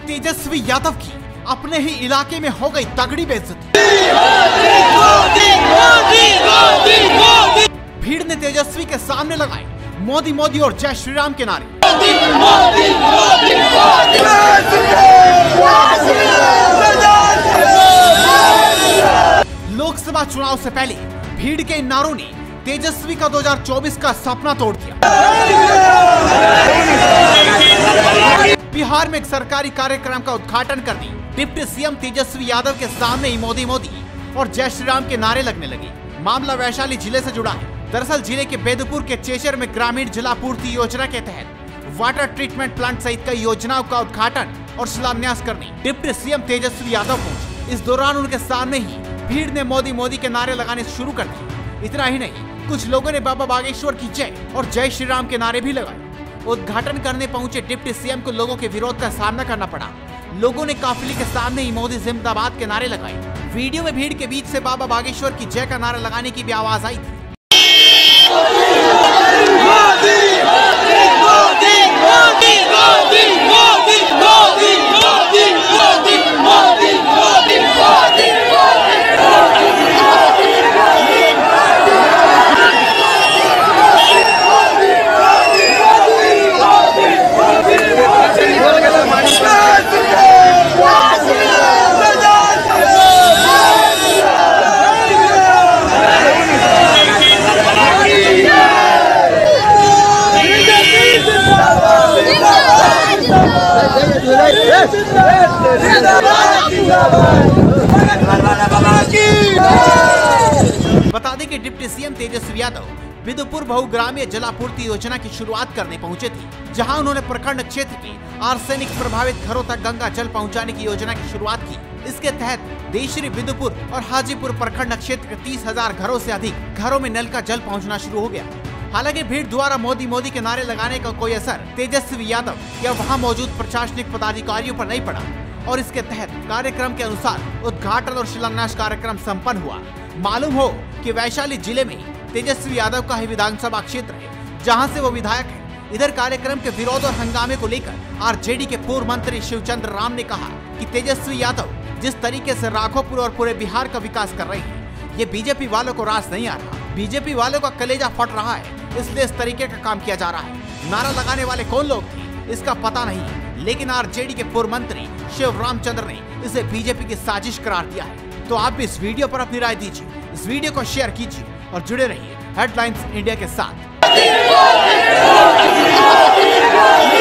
तेजस्वी यादव की अपने ही इलाके में हो गई तगड़ी बेइज्जती। भीड़ ने तेजस्वी के सामने लगाए मोदी मोदी और जय श्री राम के नारे। लोकसभा चुनाव से पहले भीड़ के इन नारों ने तेजस्वी का 2024 का सपना तोड़ दिया। बिहार में एक सरकारी कार्यक्रम का उद्घाटन कर दी डिप्टी सीएम तेजस्वी यादव के सामने ही मोदी मोदी और जय श्री राम के नारे लगने लगे। मामला वैशाली जिले से जुड़ा है। दरअसल जिले के बेदपुर के चेचर में ग्रामीण जलापूर्ति योजना के तहत वाटर ट्रीटमेंट प्लांट सहित कई योजनाओं का उद्घाटन और शिलान्यास करने डिप्टी सीएम तेजस्वी यादव पहुंचे। इस दौरान उनके सामने ही भीड़ ने मोदी मोदी के नारे लगाने शुरू कर दिए। इतना ही नहीं, कुछ लोगों ने बाबा बागेश्वर की जय और जय श्री राम के नारे भी लगाए। उद्घाटन करने पहुंचे डिप्टी सीएम को लोगों के विरोध का सामना करना पड़ा। लोगों ने काफिले के सामने ही मोदी जिंदाबाद के नारे लगाए। वीडियो में भीड़ के बीच से बाबा बागेश्वर की जय का नारा लगाने की भी आवाज आई थी। बता दें कि डिप्टी सीएम तेजस्वी यादव बिदुपुर बहुग्रामीय जलापूर्ति योजना की शुरुआत करने पहुंचे थे, जहां उन्होंने प्रखंड क्षेत्र के आर्सेनिक प्रभावित घरों तक गंगा जल पहुंचाने की योजना की शुरुआत की। इसके तहत देशरी बिदुपुर और हाजीपुर प्रखंड क्षेत्र के 30,000 घरों से अधिक घरों में नल का जल पहुँचना शुरू हो गया। हालांकि भीड़ द्वारा मोदी मोदी के नारे लगाने का कोई असर तेजस्वी यादव या वहां मौजूद प्रशासनिक पदाधिकारियों पर नहीं पड़ा और इसके तहत कार्यक्रम के अनुसार उद्घाटन और शिलान्यास कार्यक्रम संपन्न हुआ। मालूम हो कि वैशाली जिले में तेजस्वी यादव का ही विधानसभा क्षेत्र है, जहां से वो विधायक है। इधर कार्यक्रम के विरोध और हंगामे को लेकर आरजेडी के पूर्व मंत्री शिवचंद्र राम ने कहा कि तेजस्वी यादव जिस तरीके से राघोपुर और पूरे बिहार का विकास कर रहे हैं, ये बीजेपी वालों को रास नहीं आ रहा। बीजेपी वालों का कलेजा फट रहा है, इसलिए इस तरीके का काम किया जा रहा है। नारा लगाने वाले कौन लोग थे इसका पता नहीं, लेकिन आरजेडी के पूर्व मंत्री शिव रामचंद्र ने इसे बीजेपी की साजिश करार दिया है। तो आप भी इस वीडियो पर अपनी राय दीजिए, इस वीडियो को शेयर कीजिए और जुड़े रहिए हेडलाइंस इंडिया के साथ।